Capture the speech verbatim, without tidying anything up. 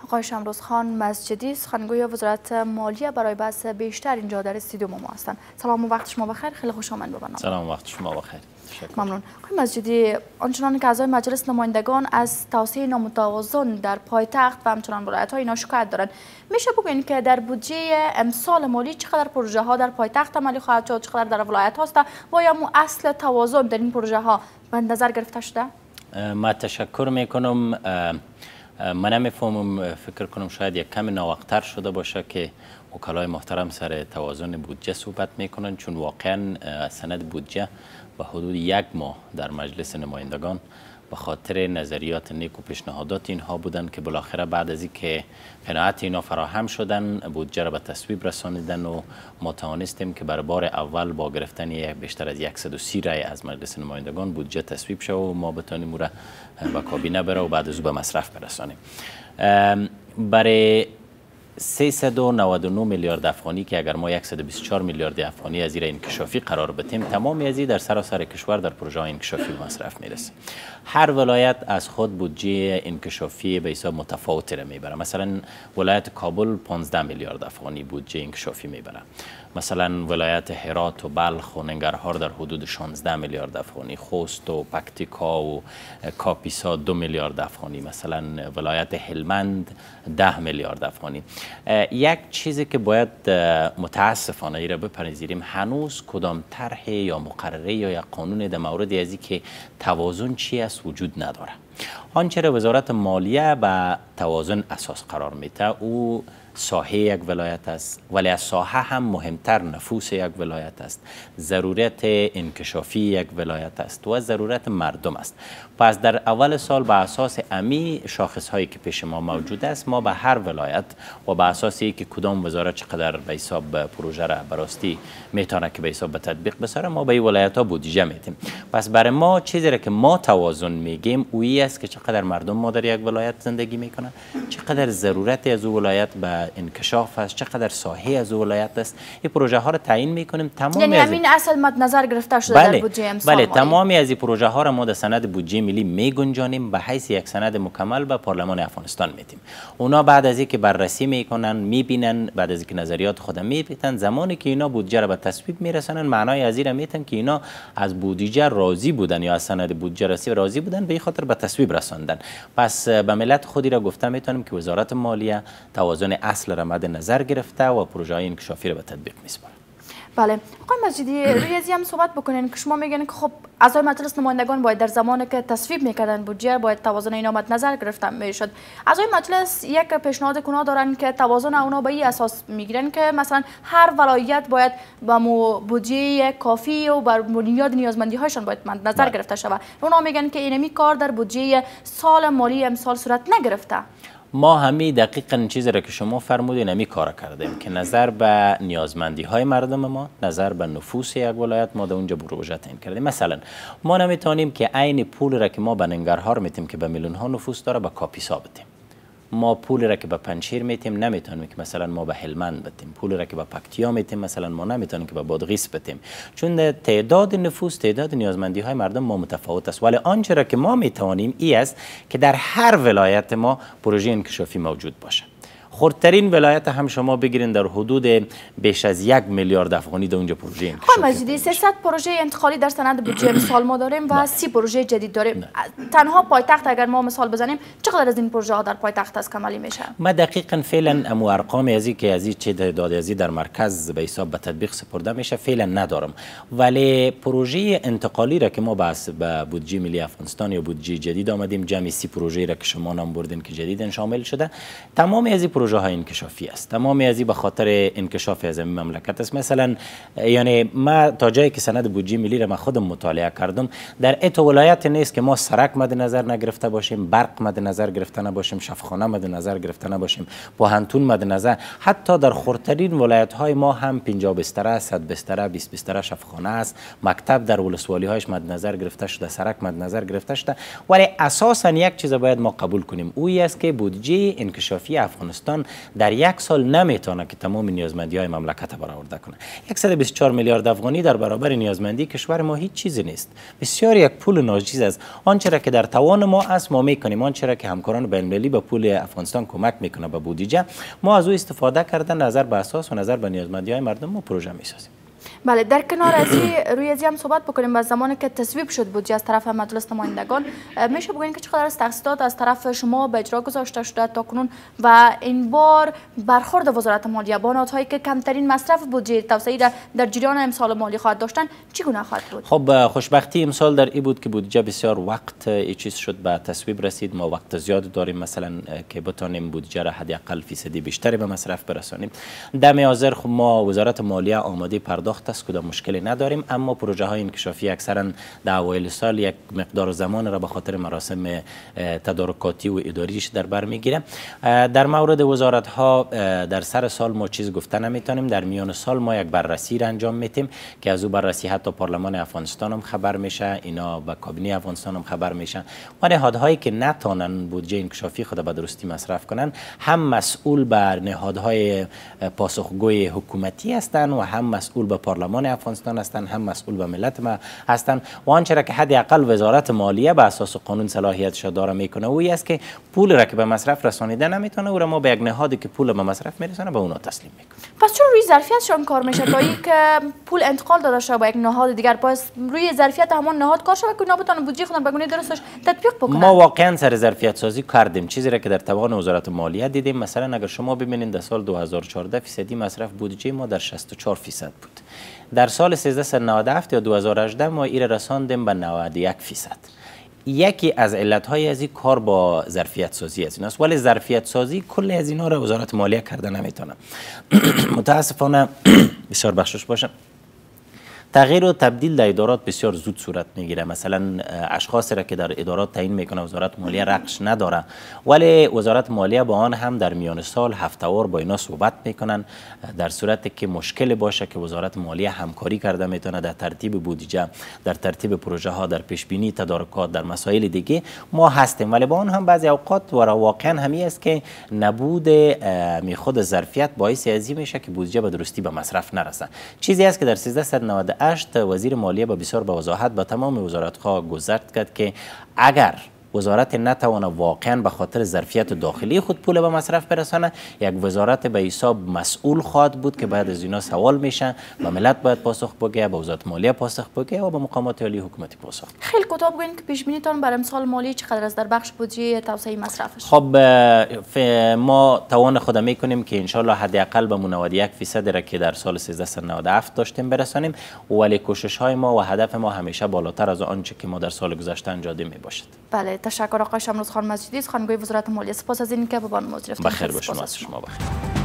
آقای شمروز خان مسجدی، سخنگوی وزارت مالیه، برای بحث بیشتر اینجا در استودیو ما هستند. سلام و وقت شما بخیر. خیلی خوش آمد به برنامه. سلام و وقت شما بخیر. ممنون. آقای مسجدی، آنچنان که اعضای مجلس نمایندگان از توسعه نامتوازن در پایتخت و همچنان ولایت‌ها اینا شکایت دارند، میشه بگوین که در بودجه امسال مالی چقدر پروژه ها در پایتخت عملی خواهد شد، چقدر در ولایت هاست و یا مو اصل توازن در این پروژه ها به نظر گرفته شده؟ ما تشکر میکنم. من نمیفهمم، فکر کنم شاید یک کم ناوقتر شده باشه که وکلای محترم سر توازن بودجه صحبت میکنن، چون واقعا سند بودجه به حدود یک ماه در مجلس نمایندگان به خاطر نظریات نیک و پیشنهادات اینها بودن که بالاخره بعد از اینکه قناعت اینا فراهم شدن بودجه را به تصویب رسانیدن و ما توانستیم که برای بار اول با گرفتن بیشتر از صد و سی رای از مجلس نمایندگان بودجه تصویب شد و ما بتانیم او را به کابینه بره و بعد از او به مصرف برسانیم. برای سیصد و نود و نه میلیارد افغانی که اگر ما صد و بیست و چهار میلیارد افغانی از این انکشافی قرار بدیم، تمامی از این در سراسر کشور در پروژه انکشافی مصرف میرسه. هر ولایت از خود بودجه انکشافی به حساب متفاوتی را میبره. مثلا ولایت کابل پانزده میلیارد افغانی بودجه انکشافی میبره. مثلا ولایت هرات و بلخ و ننگرهار در حدود شانزده میلیارد افغانی، خوست و پکتیکا و کاپیسا دو میلیارد افغانی، مثلا ولایت هلمند ده میلیارد افغانی. یک چیزی که باید متاسفانه ای را بپذیریم، هنوز کدام طرح یا مقرره یا یک قانون در مورد ازی که توازن چی است وجود نداره. آنچه را وزارت مالیه به توازن اساس قرار میده او ساحه یک ولایت است، ولی از ساحه هم مهمتر نفوس یک ولایت است، ضرورت انکشافی یک ولایت است و ضرورت مردم است. پس در اول سال به اساس امی شاخص هایی که پیش ما موجود است، ما به هر ولایت و به اساس اینکه کدام وزارت چقدر به حساب پروژه را براستی میتونه که به حساب به تطبیق بسره، ما به این ولایت ها بودجه میدیم. پس برای ما چیزی را که ما توازن میگیم اویی است که چقدر مردم ما در یک ولایت زندگی میکنن، چقدر ضرورت از او ولایت به انکشاف است، چقدر ساحه از ولایت است. این پروژه ها را تعیین میکنیم. تمام یعنی همین اصل مد نظر گرفته شده بله. در بودجه امسال. بله، تمامی از این پروژه ها را ما در سند بودجه ملی میگنجانیم، به حیث یک سند مکمل به پارلمان افغانستان میدیم. اونا بعد از اینکه بررسی میکنن، میبینن، بعد از اینکه نظریات خود میبینن، زمانی که اینا بودجه را به تصویب میرسونن، معنای از این میتن که اینا از بودجه راضی بودن یا از سند بودجه رسی راضی بودن، به این خاطر به تصویب رساندن. پس به ملت خودی را گفته میتونیم که وزارت مالیه توازن اصل را مد نظر گرفته و پروژه های انکشافی را به تطبیق میسپاره. بله، آقای مسجدی، روی ازی هم صحبت بکنین که شما میگن که خب اعضای مجلس نمایندگان باید در زمانی که تصویب میکردن بودجه باید توازن اینا مد نظر گرفته میشد. اعضای مجلس یک پیشنهاد کونا دارن که توازن اونا به این اساس میگیرن که مثلا هر ولایت باید با بودجه کافی و بر بنیاد نیازمندی هاشون باید مد نظر گرفته شود. اونا میگن که اینمی کار در بودجه سال مالی امسال صورت نگرفته. ما همین دقیقاً چیزی را که شما فرمودین همی کار کردیم که نظر به نیازمندی های مردم ما، نظر به نفوس یک ولایت ما در اونجا پروژه تعیین کردیم. مثلا ما نمیتونیم که عین پول را که ما به ننگرهار میتیم که به میلیون ها نفوس داره به کاپیسا بدیم. ما پول را که به پنجشیر میتیم نمیتونیم که مثلا ما به هلمند بدیم. پول را که به پکتیا میتیم مثلا ما نمیتونیم که به بادغیس بدیم، چون تعداد نفوس، تعداد نیازمندی های مردم ما متفاوت است. ولی آنچه را که ما میتوانیم ای است که در هر ولایت ما پروژه انکشافی موجود باشه. خردترین ولایت هم شما بگیرین در حدود بیش از یک میلیارد افغانی در اونجا پروژه انکشافی. آقای مسجدی، سیصد پروژه انتقالی در سند بودجه امسال ما داریم و سی پروژه جدید داریم. نه. تنها پایتخت اگر ما مثال بزنیم چقدر از این پروژه ها در پایتخت است عملی میشه؟ ما دقیقاً فعلا امو ارقام ازی که ازی چه تعداد ازی در مرکز به حساب به تطبیق سپرده میشه فعلا ندارم، ولی پروژه انتقالی را که ما بس به بودجه ملی افغانستان یا بودجه جدید آمدیم، جمعی سی پروژه را که شما نام بردین که جدیدن شامل شده، تمام از پروژه های انکشافی است. تمام ازی به خاطر انکشاف از این مملکت است. مثلا یعنی ما تا جایی که سند بودجه ملی را من خودم مطالعه کردم، در ات ولایت نیست که ما سرک مد نظر نگرفته باشیم، برق مد نظر گرفته نباشیم، شفاخانه مد نظر گرفته نباشیم، پوهنتون مد نظر. حتی در خردترین ولایت های ما هم پنجاه بستر، صد بستر، بیست بستر شفاخانه است. مکتب در ولسوالی هایش مد نظر گرفته شده، سرک مد نظر گرفته شده. ولی اساسا یک چیز باید ما قبول کنیم، اویی است که بودجه انکشافی افغانستان افغانستان در یک سال نمیتونه که تمام نیازمندی های مملکت برآورده کنه. صد و بیست و چهار میلیارد افغانی در برابر نیازمندی کشور ما هیچ چیزی نیست. بسیار یک پول ناچیز است. آنچه را که در توان ما است ما میکنیم، آنچه را که همکاران بین المللی به پول افغانستان کمک میکنه به بودجه، ما از او استفاده کردن نظر به اساس و نظر به نیازمندی های مردم ما پروژه میسازیم. بله، در کنار از این روی ازی هم صحبت بکنیم. با زمانی که تصویب شد بودجه از طرف مجلس نمایندگان، میشه بگوییم که چقدر از تخصیصات از طرف شما به اجرا گذاشته شده تا کنون و این بار برخورد وزارت مالیه با نهادهایی که کمترین مصرف بودجه توسعه را در جریان امسال مالی خواهد داشتن چگونه خواهد بود؟ خب خوشبختی امسال در این بود که بودجه بسیار وقت ای چیز شد به تصویب رسید. ما وقت زیاد داریم مثلا که بتونیم بودجه را حداقل فیصدی بیشتری به مصرف برسانیم. دم حاضر خب ما وزارت مالیه آماده پرداخت است، کدام مشکلی نداریم، اما پروژه های انکشافی اکثرا در اوایل سال یک مقدار زمان را به خاطر مراسم تدارکاتی و اداریش در بر میگیره. در مورد وزارت ها در سر سال ما چیز گفته نمیتونیم. در میان سال ما یک بررسی را انجام میتیم که از او بررسی حتی پارلمان افغانستان هم خبر میشه، اینا به کابینه افغانستان هم خبر میشن و نهادهایی که نتونن بودجه انکشافی خود به درستی مصرف کنن هم مسئول بر نهادهای پاسخگوی حکومتی هستند و هم مسئول به پارلمان افغانستان هستند، هم مسئول به ملت ما هستند و آنچه را که حداقل وزارت مالیه به اساس قانون صلاحیتش داره میکنه او است که پول را که به مصرف رسانیده نمیتونه او را ما به یک نهادی که پول به مصرف میرسونه به اونا تسلیم میکنیم. پس چون روی ظرفیتشان کار میشه تا اینکه پول انتقال داده شه با یک نهاد دیگر، پس روی ظرفیت همون نهاد کار شود که اونا بتونن بودجه خودن به گونه درستش تطبیق بکنن؟ ما واقعا سر ظرفیت سازی کردیم، چیزی را که در توان وزارت مالیه دیدیم. مثلا اگر شما ببینید در سال دو هزار و چهارده فیصدی مصرف بودجه ما در شصت و چهار فیصد بود. در سال سیزده نود و هفت یا دو هزار و هجده ما این رساندیم به نود و یک فیصد. یکی از علتهای از این کار با ظرفیت سازی از این است، ولی ظرفیت سازی کل از اینا را وزارت مالیه کرده نمیتونه. متاسفانه بسیار بخشش باشه، تغییر و تبدیل در ادارات بسیار زود صورت میگیره. مثلا اشخاصی را که در ادارات تعیین میکنه وزارت مالیه رقش نداره، ولی وزارت مالیه با آن هم در میان سال هفته‌وار با اینا صحبت میکنن. در صورتی که مشکل باشه که وزارت مالیه همکاری کرده میتونه در ترتیب بودجه، در ترتیب پروژه ها، در پیش بینی تدارکات، در مسائل دیگه ما هستیم. ولی با آن هم بعضی اوقات و واقعا همی است که نبود می خود ظرفیت باعث ازی میشه که بودجه به درستی به مصرف نرسه. چیزی است که در سیزده نود و هشت وزیر مالیه با بسیار به وضاحت به تمام وزارت‌ها گزارش کرد که اگر وزارت نتوانه واقعا به خاطر ظرفیت داخلی خود پول به مصرف برسانه، یک وزارت به حساب مسئول خواهد بود که بعد از اینا سوال میشه، به ملت باید پاسخ بگه، به وزارت مالیه پاسخ بگه و به مقامات عالی حکومتی پاسخ. خیلی کوتاه بگوین که پیش بینیتون برای امسال مالی چقدر است در بخش بودجه توسعه مصرفش؟ خب ما توان خود میکنیم که ان شاء الله حداقل به نود و یک فیصد را که در سال سیزده نود و هفت داشتیم برسانیم، ولی کوشش های ما و هدف ما همیشه بالاتر از آنچه که ما در سال گذشته انجام داده می باشد. بله، تشکر آقای شمروز خان مسجدی، خانگوی وزارت مالیه. سپاس از اینکه به بان مزیر بخیر باشید. شما بخیر.